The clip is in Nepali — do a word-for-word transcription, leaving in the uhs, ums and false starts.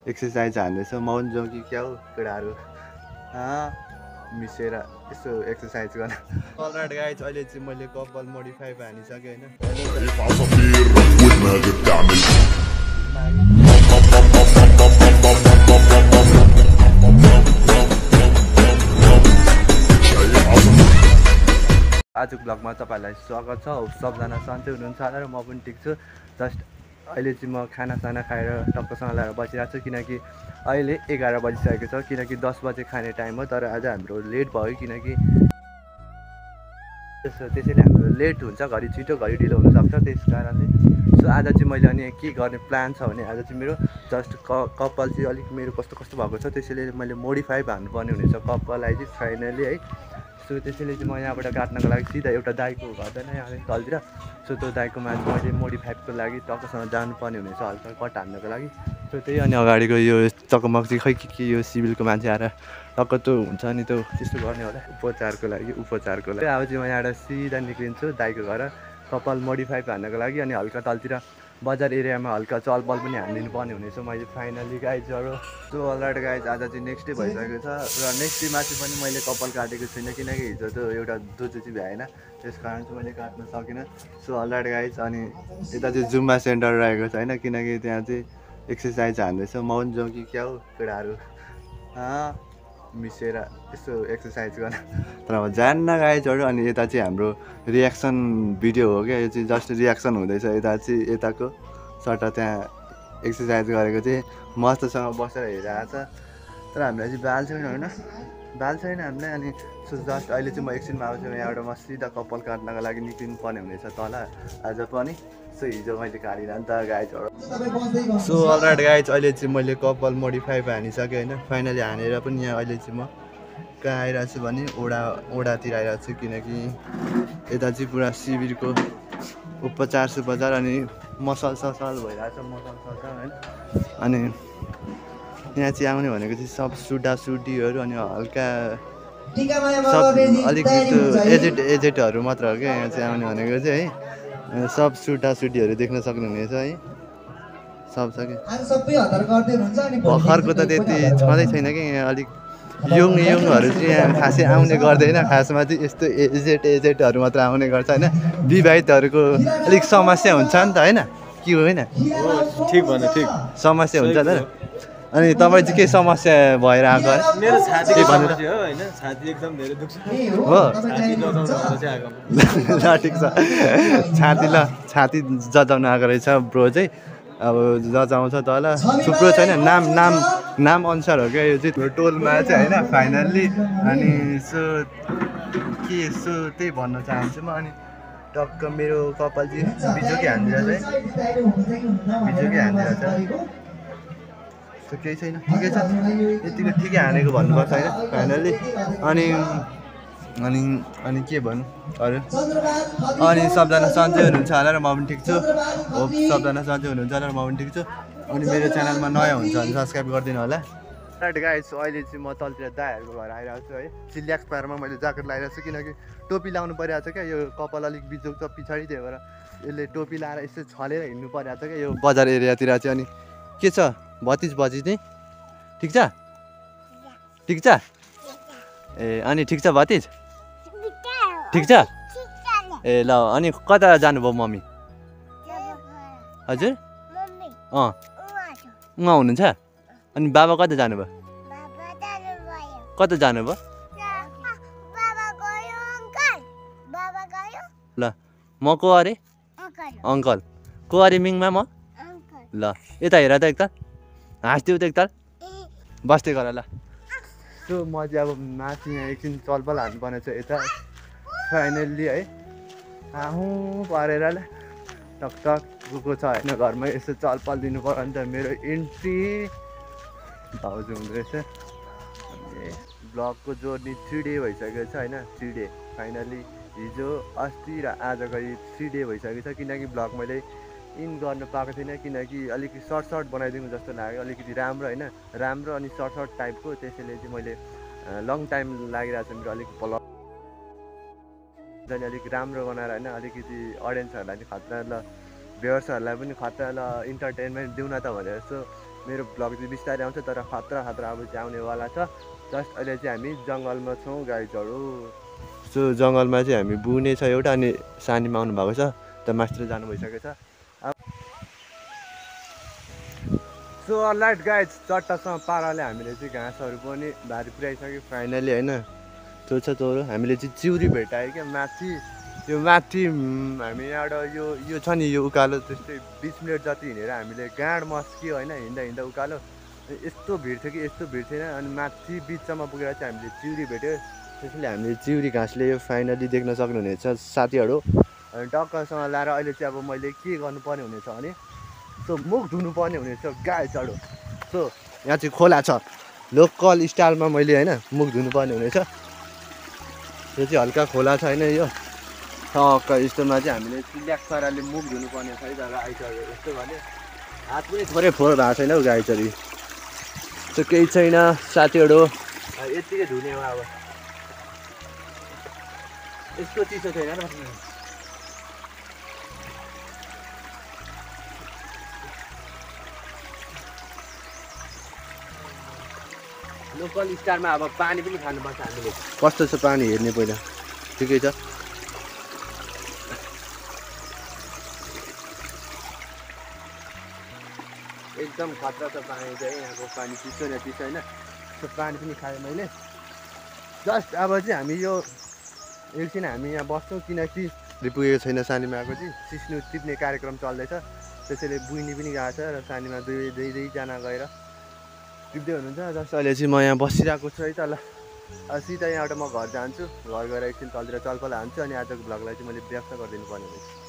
एक्सर्साइज हान्दैछ माउन्ट जाउँ कि क्या हो केटाहरू मिसेर यसो एक्सर्साइज गर्न। अलराइट गाइज अहिले चाहिँ मैले कपाल मोडिफाई हानिसकेँ होइन। आजको ब्लगमा तपाईँहरूलाई स्वागत छ। सबजना सन्चै हुनुहुन्छ होला र म पनि ठिक छु। जस्ट अहिले चाहिँ म खानासाना खाएर टक्कसँग लगाएर बसिरहेको छु किनकि अहिले एघार बजिसकेको छ। किनकि दस बजे खाने टाइम हो, तर आज हाम्रो लेट भयो किनकि त्यसो त्यसैले हाम्रो लेट हुन्छ, घरि छिटो घरि ढिलो हुनसक्छ। त्यस कारणले सो आज चाहिँ मैले अनि के गर्ने प्लान छ भने आज चाहिँ मेरो जस्ट क कपाल चाहिँ अलिक मेरो कस्तो कस्तो भएको छ, त्यसैले मैले मोडिफाई हान्नुपर्ने हुनेछ कपाललाई चाहिँ फाइनली है। सो त्यसैले चाहिँ म यहाँबाट काट्नको लागि सिधा एउटा दाइको घरदैन यहाँ तलतिर। सो त्यो दाइकोमा चाहिँ मैले मोडिफाइको लागि टक्कसँग जानुपर्ने हुनेछ हल्का कट हान्नको लागि। सो त्यही अनि अगाडिको यो चकमक चाहिँ खै के के यो सिभिलको मान्छे आएर टक्क त्यो हुन्छ नि त्यो त्यस्तो गर्ने होला उपचारको लागि उपचारको लागि। अब चाहिँ म यहाँबाट सिधा निक्लिन्छु दाइको घर कपाल मोडिफाई हान्नको लागि। अनि हल्का तलतिर बजार एरियामा हल्का चलपल पनि हानिदिनु पर्ने हुनेछ मैले फाइनली गाइजहरू। सो अलराइट गाइज आज चाहिँ नेक्स्ट डे भइसकेको छ र नेक्स्ट डेमा चाहिँ पनि मैले कपाल काटेको छुइनँ किनकि हिजो त्यो एउटा दोजो चाहिँ भ्याएन, त्यस कारण चाहिँ मैले काट्न सकिनँ। सो अलराइट गाइज अनि यता चाहिँ जुम्बा सेन्टर रहेको छ होइन, किनकि त्यहाँ चाहिँ एक्सर्साइज हान्दैछ माउन्ट जाउँ कि क्या हो केटाहरू मिसेर यसो एक्सर्साइज गर्न। तर अब जान्न गाइजहरू। अनि यता चाहिँ हाम्रो रियाक्सन भिडियो हो क्या, यो चाहिँ जस्ट रियाक्सन हुँदैछ। यता चाहिँ यताको सट्टा त्यहाँ एक्सर्साइज गरेको चाहिँ मस्तसँग बसेर हेरिरहेको छ। तर हामीलाई चाहिँ बाल छैन होइन, बाल छैन हामीलाई। अनि सो जस्ट अहिले चाहिँ म एकछिनमा आउँछु यहाँबाट म सिधा कपाल काट्नको लागि निक्लिनु पर्ने हुनेछ तल आज पनि। सो हिजो मैले काटिनँ नि त गाइजहरू। सो अलराइट गाइज अहिले चाहिँ मैले कपाल मोडिफाई हानिसकेँ होइन फाइनली हानेर पनि यहाँ अहिले चाहिँ म कहाँ आइरहेको छु भने ओडा ओडातिर आइरहेको छु किनकि यता चाहिँ पुरा शिविरको उपचार सुपचार अनि मसल ससल भइरहेको छ मसल ससल होइन। अनि यहाँ चाहिँ आउने भनेको चाहिँ सब सुडा सुडीहरू अनि हल्का सब अलिक त्यो एजेड एजेडहरू मात्र हो क्या यहाँ चाहिँ आउने भनेको चाहिँ है। सब सुटा सुटीहरू देख्न सक्नुहुनेछ है, सब छ कि भर्खरको त त्यति छँदै छैन कि यहाँ अलिक यङ यङहरू चाहिँ यहाँ खासै आउने गर्दैन। खासमा चाहिँ यस्तो एजेड एजेडहरू मात्र आउने गर्छ होइन। विवाहितहरूको अलिक समस्या हुन्छ नि त होइन के हो होइन ठिक भन्नु ठिक समस्या हुन्छ त। अनि तपाईँ चाहिँ के समस्या भएर आएको है? मेरो छाती समस्या हो होइन, छाती एकदम धेरै दुख्छ हो छाती नजाउँ चाहिँ आएको। ल ठिक छ, छाती ल छाती जजाउन आएको रहेछ ब्रो चाहिँ। अब जजाउँछ तल थुप्रो छैन नाम नाम नाम अनुसार हो क्या यो चाहिँ टोलमा चाहिँ होइन फाइनल्ली। अनि सो के सो त्यही भन्न चाहन्छु म। अनि टक्क मेरो कपाल चाहिँ बिजोकै हानिदिरहेछ है, बिजोकै हानिदिरहेछ। त्यो केही छैन ठिकै छ यतिको ठिकै हानेको भन्नुपर्छ होइन फाइनल्ली। अनि अनि अनि के भन्नु अरू अनि सबजना सन्चै हुनुहुन्छ होला र म पनि ठिक छु। होप सबजना सन्चै हुनुहुन्छ होला र म पनि ठिक छु। अनि मेरो च्यानलमा नयाँ हुन्छ भने सब्सक्राइब गरिदिनु होला। राइट गाइस अहिले चाहिँ म तलतिर दाइहरूको घर आइरहेको छु है। चिल्याक्स पारमा मैले ज्याकेट लगाइरहेको छु किनकि टोपी लाउनु परिरहेको छ क्या, यो कपाल अलिक बिजोक छ पछाडि त्यही भएर यसले टोपी लाएर यसो छलेर हिँड्नु परिरहेको छ क्या यो बजार एरियातिर चाहिँ। अनि के छ बत्तिस बजी चाहिँ ठिक छ ठिक छ ए अनि ठिक छ भतिज ठिक छ ए ल। अनि कता जानुभयो मम्मी? हजुर अँ उहाँ हुनुहुन्छ। अनि बाबा कता जानुभयो? कता जानुभयो? ल म को अरे अङ्कल को अरे मिङमा म ल। यता हेर त एकताल हाँस्दिउ त एकताल बस्दै गर ल। सो म चाहिँ अब माथि यहाँ एकछिन चलपल हान्नुपर्ने छ यता फाइनल्ली है। आहुँ परेर ल टक टक गएको छ होइन घरमा यसो चलपल दिनु पर्यो नि त। मेरो इन्ट्री भाउजू हुँदो रहेछ। अनि ब्लगको जोर्नी थ्री डे भइसकेको छ होइन, थ्री डे फाइनल्ली हिजो अस्ति र आज गरी थ्री डे भइसकेको छ। किनकि ब्लग मैले इन गर्न पाएको थिइनँ किनकि अलिक सर्ट सर्ट बनाइदिनु जस्तो लाग्यो, अलिकति राम्रो होइन राम्रो अनि सर्ट सर्ट टाइपको। त्यसैले चाहिँ मैले लङ टाइम लागिरहेको छ मेरो अलिक ब्लग अलिक राम्रो बनाएर होइन अलिकति अडियन्सहरूलाई पनि खतरा ल भ्युअर्सहरूलाई पनि खतरा ल इन्टरटेनमेन्ट दिउँ न त भनेर। सो मेरो भ्लग चाहिँ बिस्तारै आउँछ तर खतरा खतरा अब चाहिँ आउनेवाला छ। जस्ट अहिले चाहिँ हामी जङ्गलमा छौँ गाइजहरू। सो जङ्गलमा चाहिँ हामी बुने छ एउटा अनि सानीमा आउनु भएको छ त मास्टर जानु भइसकेको छ। सो अलराइट गाइज चट्टासँग पाराले हामीले चाहिँ घाँसहरू पनि भारी पुऱ्याइसक्यो फाइनली होइन। त्यो छ तोरो हामीले चाहिँ चिउरी भेटायो क्या माथि यो माथि हामी यहाँबाट यो यो छ नि यो उकालो त्यस्तै बिस मिनट जति हिँडेर हामीले गाँड मस्क्यो होइन हिँड्दा हिँड्दा उकालो यस्तो भिड थियो कि यस्तो भिड थिएन अनि माथि बिचमा पुगेर चाहिँ हामीले चिउरी भेट्यो। त्यसैले हामीले चिउरी घाँसले यो फाइनली देख्न सक्नुहुनेछ साथीहरू। अनि टक्कसँग लाएर अहिले चाहिँ अब मैले के गर्नुपर्ने हुनेछ भने सो मुख धुनुपर्ने हुनेछ गाइजहरू। सो यहाँ चाहिँ खोला छ लोकल स्टाइलमा मैले होइन मुख धुनुपर्ने हुनेछ। यो चाहिँ हल्का खोला छ होइन यो टक्क यस्तोमा चाहिँ हामीले सिल्याक पाराले मुख धुनुपर्ने छ है तर आइसक्यो यस्तो भने हात पनि थोरै फोहोर भएको छैन हौ गाइजहरू। त्यो केही छैन साथीहरू यत्तिकै धुने हो अब यस्तो चिसो छैन र लोकल स्टारमा अब पानी पनि खानुपर्छ हामीले कस्तो छ पानी हेर्ने पहिला ठिकै छ। एकदम खतरा छ पानी चाहिँ यहाँको पानी चिसो न चिसो होइन। त्यो पानी पनि खाएँ मैले जस्ट अब चाहिँ हामी यो एकछिन हामी यहाँ बस्छौँ किनकि पुगेको छैन सानीमाको चाहिँ सिस्नु टिप्ने कार्यक्रम चल्दैछ त्यसैले बुइनी पनि गएको छ र सानीमा दुई दुई दुईजना गएर टिप्दै हुनुहुन्छ। जस्ट अहिले चाहिँ म यहाँ बसिरहेको छु है त ल सिधा यहाँबाट म घर जान्छु घर गएर एकछिन तलतिर चलपल हान्छु अनि आजको भ्लगलाई चाहिँ मैले व्यक्त गरिदिनु पर्ने हुन्छ।